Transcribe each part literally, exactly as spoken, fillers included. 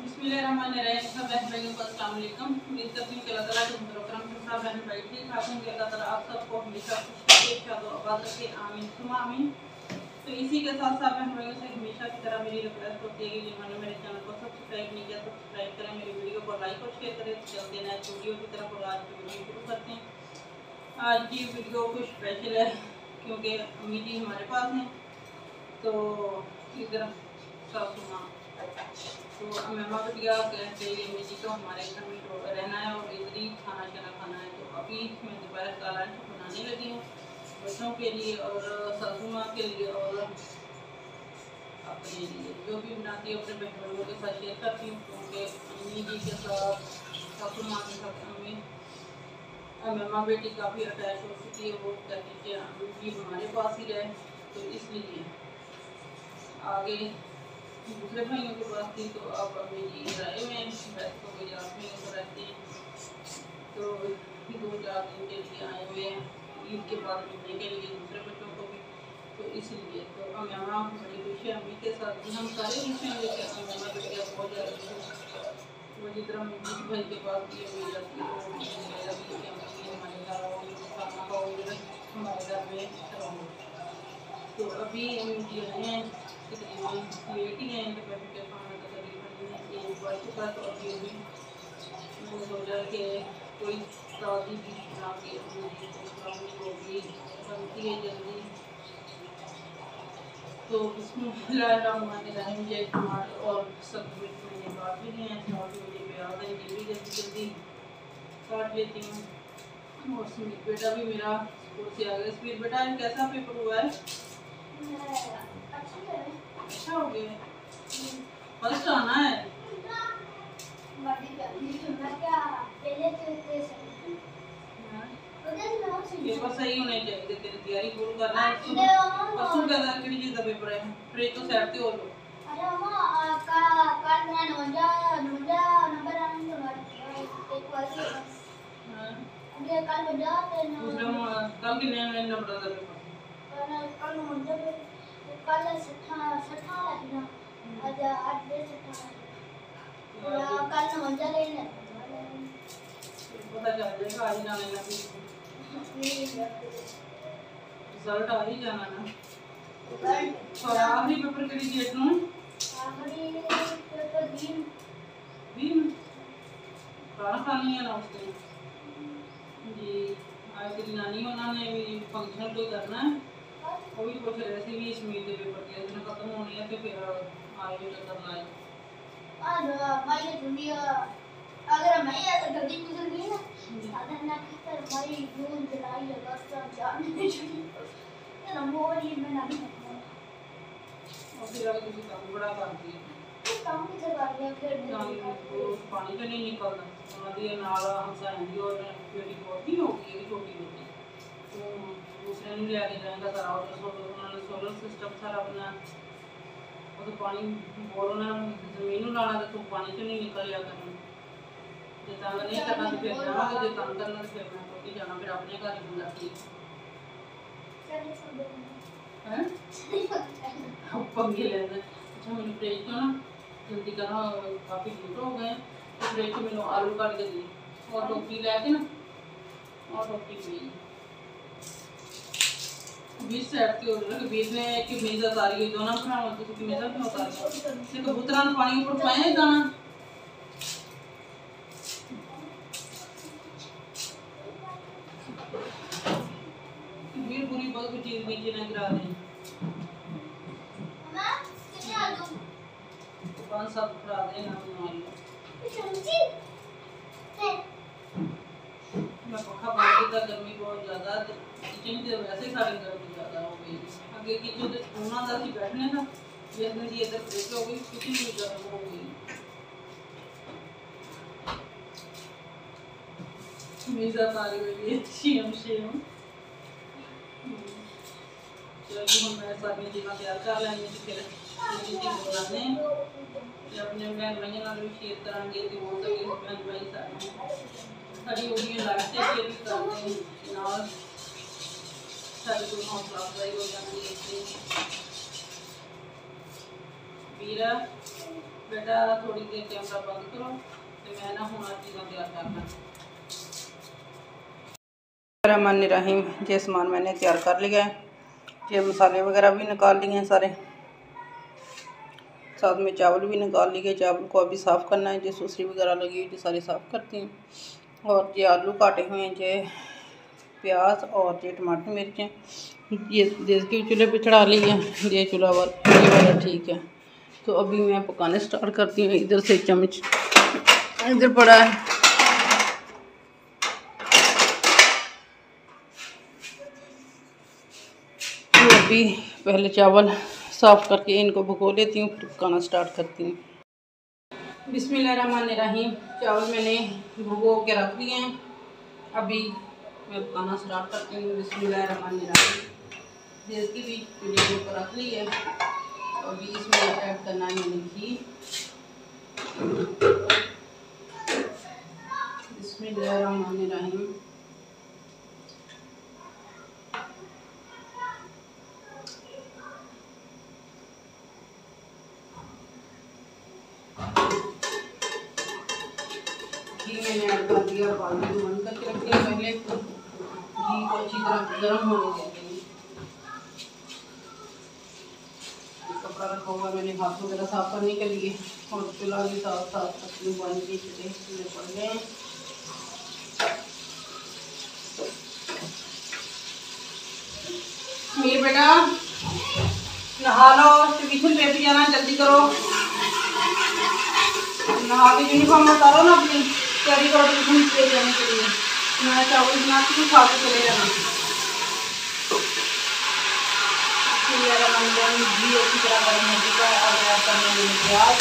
बिस्मिल्लाहिर्रहमानिर्रहीम। सब बहन भाइयों को अस्सलाम वालेकुम। उम्मीद करती हूँ कि अल्लाह ताला के करम से सब बहन भाई ठीक ठाक होंगे। अल्लाह ताला आप सबको हमेशा खुश रखे, शाद और आबाद रखे, आमीन सुमा आमीन। तो इसी के साथ साथ बहन भाइयों से हमेशा की तरह मेरी रिक्वेस्ट होती है कि जिन्होंने मेरे चैनल को सब्सक्राइब नहीं किया सब्सक्राइब करें, मेरी वीडियो को लाइक और शेयर करें। चलते हैं नेक्स्ट वीडियो की तरफ और आज की वीडियो शुरू करते हैं। आज की वीडियो कुछ स्पेशल है क्योंकि अम्मी जी हमारे पास हैं, तो इधर सासू माँ तो मेहमा बिटिया कहते हैं अम्मी जी को हमारे घर में रहना है और इधर ही खाना शाना खाना है। तो अभी मैं दोपहर का लंच बनाने लगी हूँ बच्चों के लिए और सासू माँ के लिए और अपने लिए। जो भी बनाती है अपने बहन भाइयों के साथ शेयर करती हूँ क्योंकि अम्मी जी के साथ सासू माँ के साथ अम्मी मेहमा बेटी काफ़ी अटैच हो चुकी है। वो कहती है कि अम्मी जी हमारे पास ही रहे, तो इसलिए आगे दूसरे भाइयों के पास थी तो अब अम्मी जी आए हुए हैं। वैसे तो गुजरात में तो रहते हैं, तो दो चार दिन के लिए आए हुए हैं ईद के बाद मिलने के लिए दूसरे बच्चों को भी, तो इसलिए तो अम्मा बड़ी खुश है अम्मी के साथ भी। हम सारे खुश हैं लेकिन अम्मा बेटिया बहुत ज़्यादा खुश है। वो जिस तरह मम्मी भाई के पास भी अम्मी जाती है वो मेरा भी कि अम्मी हमारे घर आओगे खाना खाओगे हमारे घर में रहो। तो अभी अम्मी जी आए हैं तकरीबन लेट ही हैं, दोपहर के खाना का तकरीबन एक बज चुका। तो अभी अभी मैंने सोचा कि कोई ताज़ी डिश बना के अम्मी जी को खिलाऊंगी, वो भी बनती है जल्दी। तो बिस्मिल्लाहिर्रहमानिर्रहीम। जय टमाटर और सब मिर्च मैंने काट भी लिए हैं, साथ मुझे प्याज है ये भी जल्दी जल्दी काट लेती हूँ। और स्मीर बेटा भी मेरा स्कूल से आ गया। स्मीर बेटा कैसा पेपर हुआ है? अच्छा हो गया, फर्स्ट आना है। पेपर सही होने चाहिए, तेरी तैयारी फुल करना है। परसों क्या था किड़ी चीज का पेपर है? फ्रिज तो सेट ते हो लो। अरे मम्मा का कल मैं नोजा नोजा नंबर आने तो एक बार हां अभी कल बजा ते ना दूसरा कल कितने नंबर का पेपर? कल कल नोजा कल सठा सठा लगना आज आज दे सठा या कल नोजा लेने पता चल जाएगा आज जाने लगी रिजल्ट आ ही जाना ना। और आखिरी पेपर किड़ी डेट नु? आखिरी पेपर दिन दिन खाना खानी है ना उसके जी। आज तेरी नानी उन्होंने भी फंक्शन कोई करना है, वो भी पूछ रहे थे भी इसमें के पेपर के दिन खत्म होने हैं तो फिर आए हो चक्कर लाए। आज मैं दुनिया अगर मैं ऐसा जल्दी गुजर गई ना साधन ना कर भाई जून जुलाई अगस्त जानने चाहिए तेरा मोर ही मैं नहीं सकता। और फिर अगर किसी काम बड़ा कर दिए तो काम की जगह गया फिर वो पानी तो नहीं निकलना हमारी नाला हमसाएं दी और बेटी बहुत हो गई है छोटी बेटी, तो दूसरे ने ले आके जाएगा सारा और सोलर उन्होंने सोलर सिस्टम सारा अपना वो तो पानी बोलना जमीन लाना तो पानी तो नहीं निकल या करना जे तंग नहीं करना तो फिर जाना जे तंग करना तो फिर मैं कोई जाना फिर अपने घर ही बंदा ठीक है पंगे लेना। अच्छा मैंने फ्रिज तो ना जल्दी करना काफ़ी लेट हो गए तो फ्रिज तो मैंने आलू काट के दी और टोकरी लैके ना और टोकरी पी बीस साइड के उधर के बीच में एक मेज़ा तारी है दोनों बना हो तो कि मेज़ा क्यों तारी से कबूतरां पानी ऊपर पाए दाना वीर पूरी बहुत कुछ चीज नीचे ना गिरा दे। मम्मा कितने आलू पांच सात उठा दे ना बनाई चमची है मैं पक्का बात की गर्मी बहुत ज्यादा किचन के वैसे सारी गर्मी ज्यादा हो गई। आगे किचन से सोना था कि बैठने का ये दिन ये इधर ब्रेक हो गई किचन भी गर्म हो गई। मेज़ा तारी हुई है शेम शेम। चलो हम मैं सारी चीज़ें तैयार कर लेंगे तो फिर चीज़ें बनाने अपने बहन भाइयों नाल भी शेयर करांगे तो हो सके बहन भाई सारे सारी वीडियो लाइक से शेयर भी करते हैं नाल सारे को हौसला अफजाई हो जाती है। वीरा बेटा थोड़ी देर कैमरा बंद करो तो मैं ना हूँ चीज़ा तैयार करना। रहमान रहीम, ये सामान मैंने तैयार कर लिया है। ये मसाले वगैरह भी निकाल लिए हैं सारे, साथ में चावल भी निकाल लिए। चावल को अभी साफ़ करना है, जो सूसरी वगैरह लगी हुई जो सारी साफ़ करती हैं। और ये आलू काटे हुए हैं, ये प्याज और ये टमाटर मिर्चें, ये देसी चूल्हे पे चढ़ा ली है। ये चूल्हा वाला ये वाला ठीक है। तो अभी मैं पकाने स्टार्ट करती हूँ। इधर से चम्मच इधर पड़ा है। तो अभी पहले चावल साफ़ करके इनको भगो लेती हूँ, फिर पकाना स्टार्ट करती हूँ। बिस्मिल्लाहिर्रहमानिर्रहीम, चावल मैंने भगो के रख दिए हैं। अभी मैं पकाना स्टार्ट करती हूँ। बिस्मिल्लाहिर्रहमानिर्रहीम, गैस की भी चूल्हे के ऊपर रख ली है। अभी इसमें ऐड करना है मैंने घी। बिस्मिल्लाहिर्रहमानिर्रहीम, घी मैंने ऐड कर दिया। बाल्टी को बंद करके रख दिया। पहले घी को अच्छी तरह गर्म होने देते हैं। कपड़ा रखा हुआ मैंने हाथ वगैरह साफ करने के लिए, और चूल्हा भी साफ साफ करती हूँ। पानी के चूल्हे चूल्हे पड़ गए हैं। मेरे बेटा नहा लो, ट्यूशन पे भी जाना, जल्दी करो। नहा के यूनिफॉर्म उतारो ना अपनी, तैयारी करो ट्यूशन पे जाने के लिए। मैं चावल बनाती हूँ, खा के चले जाना। घी अच्छी तरह गर्म हो चुका है। और ऐड करने में प्याज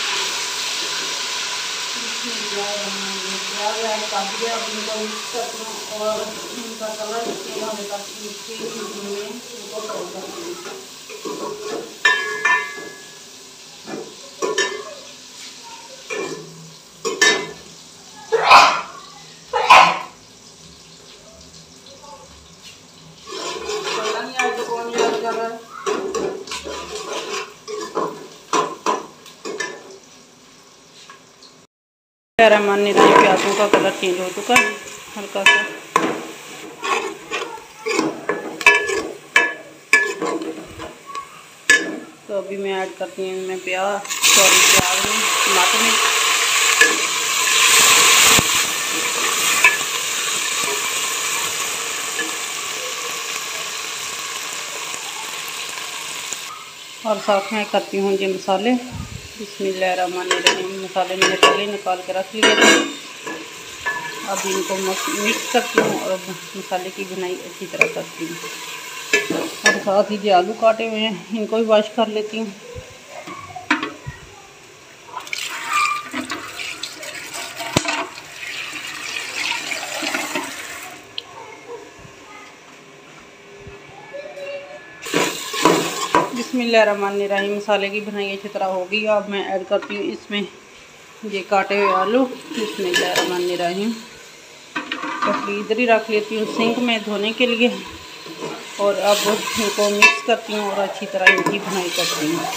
प्याज ऐड कर दिया। अब इनको मिक्स करती हूँ और इनका कलर चेंज होने तक इनको फ्राई करती हूँ। रहमानिर्रहीम, प्याजों का कलर चेंज हो चुका है हल्का सा। तो अभी मैं ऐड करती हूँ मैं प्याज सॉरी प्याज में टमाटर में और साथ में करती हूँ ये मसाले। बिस्मिल्लाहिर्रहमानिर्रहीम, मसाले मैंने पहले निकाल के रख लिए थे। अब इनको मिक्स करती हूँ और मसाले की बुनाई अच्छी तरह करती हूँ। और साथ ही जो आलू काटे हुए हैं इनको भी वॉश कर लेती हूँ। बिस्मिल्लाहिर्रहमानिर्रहीम, मसाले की बनाई अच्छी तरह हो गई। अब मैं ऐड करती हूँ इसमें ये काटे हुए आलू। बिस्मिल्लाहिर्रहमानिर्रहीम, तो इधर ही रख लेती हूँ सिंक में धोने के लिए। और अब इनको मिक्स करती हूँ और अच्छी तरह इनकी बनाई करती हूँ।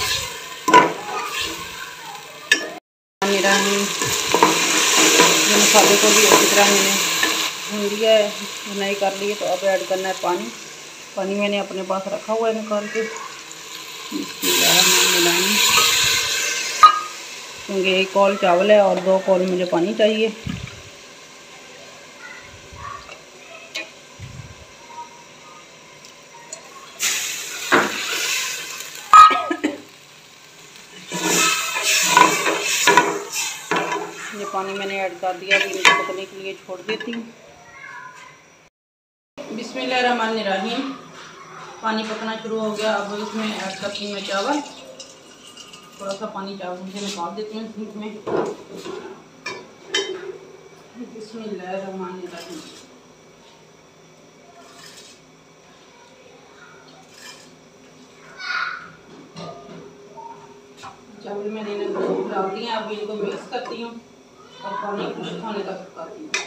बिस्मिल्लाहिर्रहमानिर्रहीम, ये मसाले को भी अच्छी तरह मैंने भून लिया है, बुनाई कर ली है। तो अब ऐड करना है पानी। पानी मैंने अपने पास रखा हुआ है निकाल के। बिस्मिल्लाहिर्रहमानिर्रहीम, क्योंकि एक कौल चावल है और दो कौल मुझे पानी चाहिए। ये पानी मैंने ऐड कर दिया। अभी इनको पकने के लिए छोड़ देती हूँ। बिस्मिल्लाहिर्रहमानिर्रहीम, पानी पकना शुरू हो गया। अब इसमें ऐड करती हूँ मैं चावल। थोड़ा सा पानी चावल से निकाल देती हूँ सूप में। बिस्मिल्लाहिर्रहमानिर्रहीम, चावल मैंने डाल दिए। अब इनको मिक्स करती हूँ और पानी खुश्क होने तक पकाती हूँ।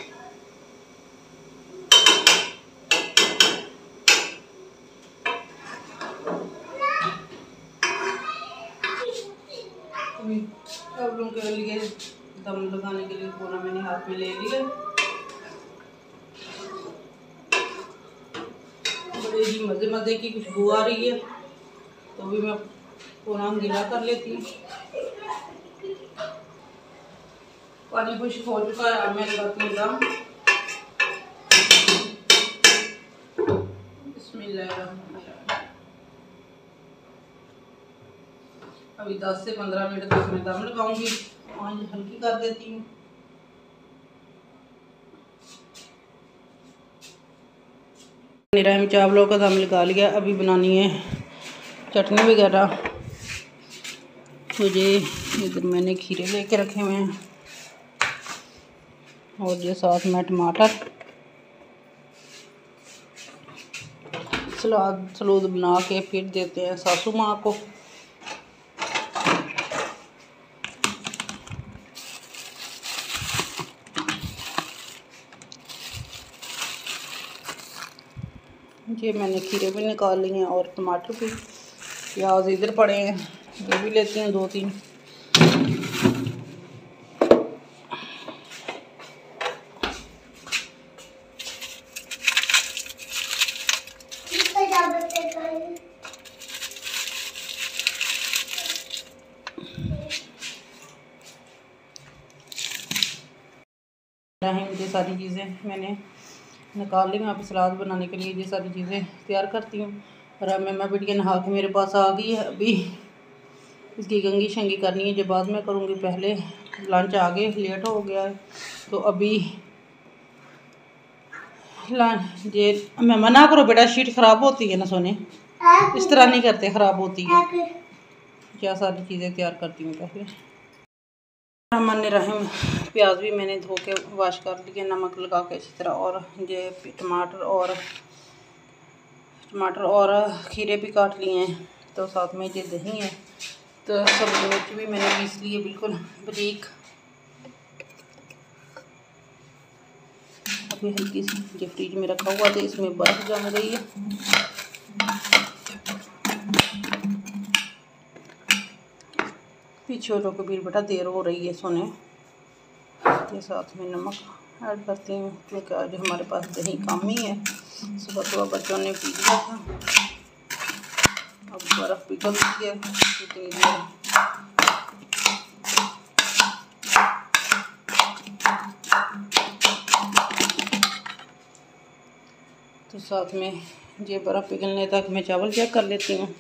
अब उनके लिए दम लगाने के लिए कोना मैंने हाथ में ले लिया। बड़ी ही मज़े मज़े की खुशबू आ रही है, तो भी मैं कोना गीला कर लेती हूँ। पानी खुश्क हो चुका है, अब मैं लगाती हूँ दम। बिस्मिल्लाहिर्रहमानिर्रहीम। अभी दस से पंद्रह मिनट तक मैं दम लगाऊंगी। आंच हल्की कर देती हूँ। निराम चावलों का दम लगा लिया। अभी बनानी है चटनी वगैरह। मुझे इधर मैंने खीरे लेके रखे हुए हैं और ये साथ में टमाटर। सलाद सलूद बना के फिर देते हैं सासू माँ को। ये मैंने खीरे भी निकाल लिए हैं और टमाटर भी। प्याज इधर पड़े हैं, ये भी लेती हैं दो तीन। ये सारी चीज़ें मैंने निकाल ली। मैं अभी सलाद बनाने के लिए ये सारी चीज़ें तैयार करती हूँ। और अब मैं बिटिया नहा के मेरे पास आ गई है। अभी इसकी कंघी शंगी करनी है, जो बाद में करूँगी। पहले लंच आगे लेट हो गया है, तो अभी लंच ये मैं मना करो बेटा, शीट ख़राब होती है ना सोने, इस तरह नहीं करते, ख़राब होती है। क्या सारी चीज़ें तैयार करती हूँ पहले। रहमान रहीम। प्याज भी मैंने धो के वॉश कर लिए, नमक लगा के अच्छी तरह। और ये टमाटर और टमाटर और खीरे भी काट लिए हैं। तो साथ में ये दही है, तो सब्जी मिर्च भी मैंने पीस ली है बिल्कुल बारीक। अभी हल्की सी ये फ्रिज में रखा हुआ था, इसमें बर्फ़ जम गई है। छोटों को भी बेटा देर हो रही है सोने। ये साथ में नमक ऐड करती हूँ, क्योंकि आज हमारे पास दही कम ही है। सुबह सुबह बच्चों ने पी लिया था, अब बर्फ़ पिघल गई है इतनी देर। तो साथ में ये बर्फ़ पिघलने तक मैं चावल चेक कर लेती हूँ।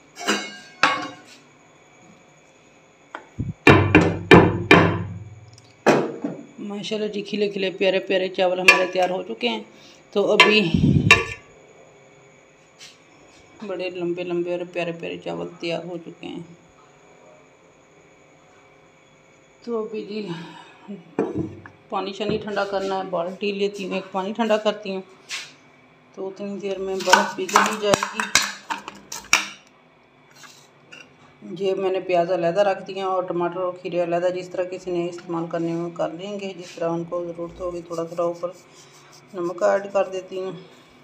माशाल्लाह जी, खिले खिले प्यारे प्यारे चावल हमारे तैयार हो चुके हैं। तो अभी बड़े लंबे लंबे और प्यारे प्यारे चावल तैयार हो चुके हैं। तो अभी जी पानी शानी ठंडा करना है, बाल्टी लेती हूँ, एक पानी ठंडा करती हूँ, तो उतनी देर में बर्फ़ पिघल ही जाएगी। ये मैंने प्याज अलहदा रख दिया और टमाटर और खीरे अलहदा, जिस तरह किसी ने इस्तेमाल करने में कर लेंगे, जिस तरह उनको ज़रूरत होगी। थोड़ा थोड़ा ऊपर नमक ऐड कर देती हूँ।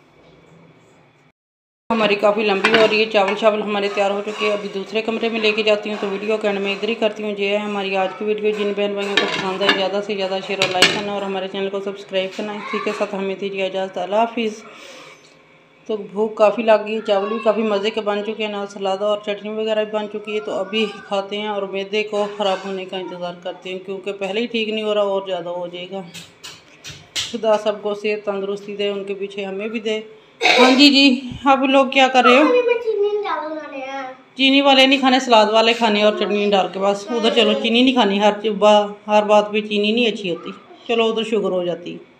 हमारी काफ़ी लंबी हो रही है, चावल चावल हमारे तैयार हो चुके हैं। अभी दूसरे कमरे में लेके जाती हूँ, तो वीडियो के एंड में इधर ही करती हूँ। ये है हमारी आज की वीडियो। जिन बहन भाइयों को पसंद है ज़्यादा से ज़्यादा शेयर और लाइक करना और हमारे चैनल को सब्सक्राइब करना। इसी के साथ हमें दीजिए इजाज़त। अल्लाह हाफिज़। तो भूख काफ़ी लग गई, चावल भी काफ़ी मज़े के बन चुके हैं, ना सलाद और चटनी वगैरह भी बन चुकी है। तो अभी खाते हैं और मैदे को ख़राब होने का इंतज़ार करते हैं, क्योंकि पहले ही ठीक नहीं हो रहा और ज़्यादा हो जाएगा। खुदा सबको सेहत तंदुरुस्ती दे, उनके पीछे हमें भी दे। हाँ जी जी, आप लोग क्या कर रहे हो? चीनी वाले नहीं खाने, सलाद वाले खाने और चटनी डाल के बस। उधर चलो, चीनी नहीं खानी, हर हर बात पे चीनी नहीं अच्छी होती। चलो उधर शुगर हो जाती।